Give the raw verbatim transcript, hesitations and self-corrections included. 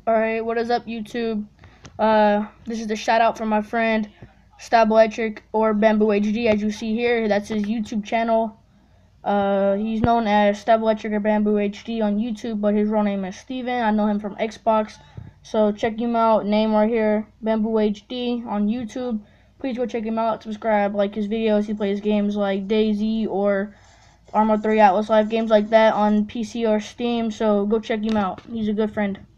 Alright, what is up, YouTube? Uh, this is the shout out from my friend Stab Electric or Bamboo H D, as you see here. That's his YouTube channel. Uh, he's known as Stab Electric or Bamboo H D on YouTube, but his real name is Steven. I know him from Xbox, so check him out. Name right here, Bamboo H D on YouTube. Please go check him out. Subscribe, like his videos. He plays games like DayZ or Arma three Atlas Live, games like that on P C or Steam. So go check him out. He's a good friend.